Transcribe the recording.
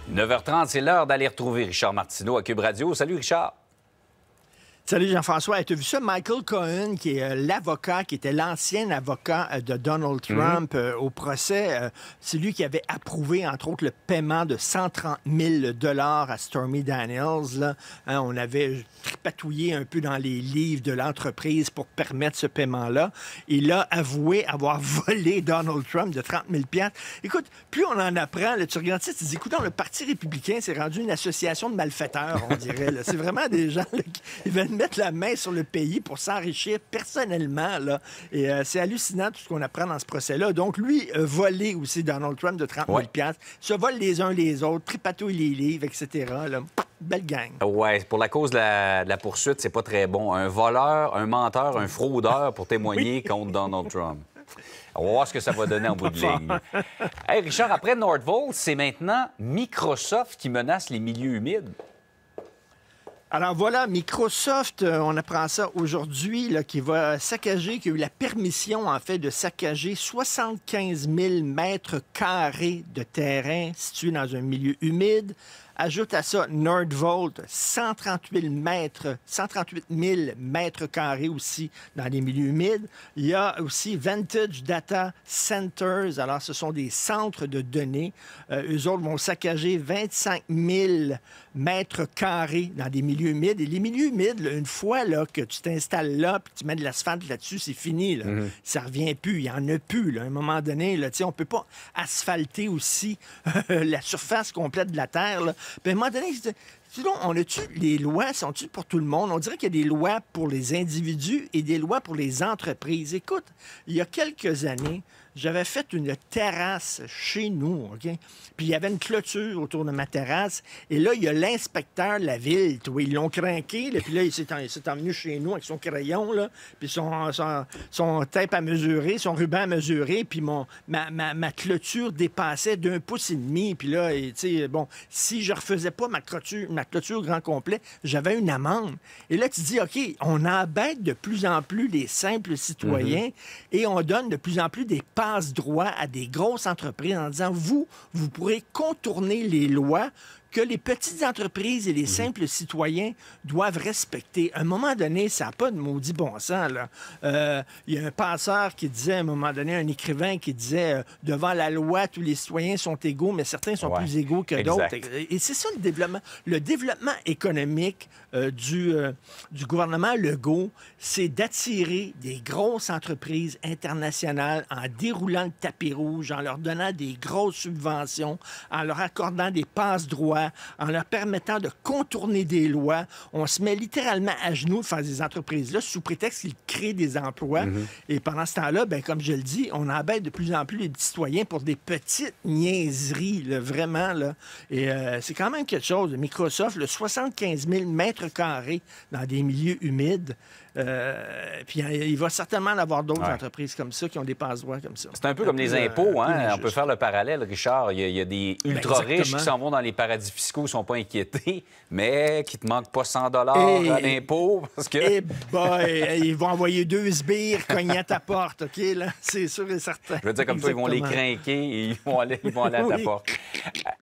9h30, c'est l'heure d'aller retrouver Richard Martineau à Cube Radio. Salut, Richard. Salut Jean-François. Tu as vu ça? Michael Cohen, qui est l'avocat, qui était l'ancien avocat de Donald Trump au procès, c'est lui qui avait approuvé, entre autres, le paiement de 130 000 $ à Stormy Daniels. Là. Hein, on avait tripatouillé un peu dans les livres de l'entreprise pour permettre ce paiement-là. Il a avoué avoir volé Donald Trump de 30 000 $. Écoute, plus on en apprend, là, tu regardes ça, tu te dis, écoute, le Parti républicain s'est rendu une association de malfaiteurs, on dirait. Là. C'est vraiment des gens là, qui veulent mettre la main sur le pays pour s'enrichir personnellement. Là. Et c'est hallucinant tout ce qu'on apprend dans ce procès-là. Donc, lui, volé aussi Donald Trump de 30 000 $, se volent les uns les autres, tripatouillent les livres, etc. Là. Belle gang. Ouais, pour la cause de la poursuite, c'est pas très bon. Un voleur, un menteur, un fraudeur pour témoigner contre Donald Trump. On va voir ce que ça va donner en bout de ligne. Hey, Richard, après Northvolt, c'est maintenant Microsoft qui menace les milieux humides. Alors voilà, Microsoft, on apprend ça aujourd'hui, là, qui va saccager, qui a eu la permission, en fait, de saccager 75 000 mètres carrés de terrain situés dans un milieu humide. Ajoute à ça Northvolt, 138 000 mètres carrés aussi dans les milieux humides. Il y a aussi Vantage Data Centers. Alors, ce sont des centres de données. Eux autres vont saccager 25 000 mètres carrés dans des milieux humides. Et les milieux humides, là, une fois là, que tu t'installes là puis tu mets de l'asphalte là-dessus, c'est fini. Là. Ça revient plus. Il n'y en a plus. Là. À un moment donné, là, on ne peut pas asphalter aussi la surface complète de la Terre. Là. Puis à un moment donné, on a-tu les lois, sont-tu pour tout le monde? On dirait qu'il y a des lois pour les individus et des lois pour les entreprises. Écoute, il y a quelques années, j'avais fait une terrasse chez nous, OK? Puis il y avait une clôture autour de ma terrasse. Et là, il y a l'inspecteur de la ville, toi, ils l'ont craqué. Là, puis là, il s'est emmené chez nous avec son crayon, là, puis son tape à mesurer, son ruban à mesurer. Puis ma clôture dépassait d'1,5 pouce. Puis là, tu sais, bon, si je refaisais pas ma clôture grand complet, j'avais une amende. Et là, tu dis, OK, on embête de plus en plus les simples citoyens et on donne de plus en plus des passe-droit à des grosses entreprises en disant, vous pourrez contourner les lois que les petites entreprises et les simples citoyens doivent respecter. À un moment donné, ça n'a pas de maudit bon sens. Il y a un penseur qui disait, à un moment donné, un écrivain qui disait, devant la loi, tous les citoyens sont égaux, mais certains sont plus égaux que d'autres. Et c'est ça le développement. Le développement économique du gouvernement Legault, c'est d'attirer des grosses entreprises internationales en déroulant le tapis rouge, en leur donnant des grosses subventions, en leur accordant des passe-droits, en leur permettant de contourner des lois. On se met littéralement à genoux face à ces entreprises-là sous prétexte qu'ils créent des emplois. Et pendant ce temps-là, ben, comme je le dis, on embête de plus en plus les petits citoyens pour des petites niaiseries, là, vraiment. Là. Et c'est quand même quelque chose. Microsoft, le 75 000 mètres carrés dans des milieux humides. Puis il va certainement en avoir d'autres entreprises comme ça qui ont des passe-droits comme ça. C'est un peu comme les impôts, hein? On peut faire le parallèle, Richard. Il y a des ultra-riches qui s'en vont dans les paradis fiscaux, ne sont pas inquiétés, mais qui te manquent pas 100 $ à l'impôt. Parce que... ils vont envoyer 2 sbires cogner à ta porte, OK? Là, c'est sûr et certain. Je veux dire, comme ça, ils vont les craquer et ils vont aller à ta porte.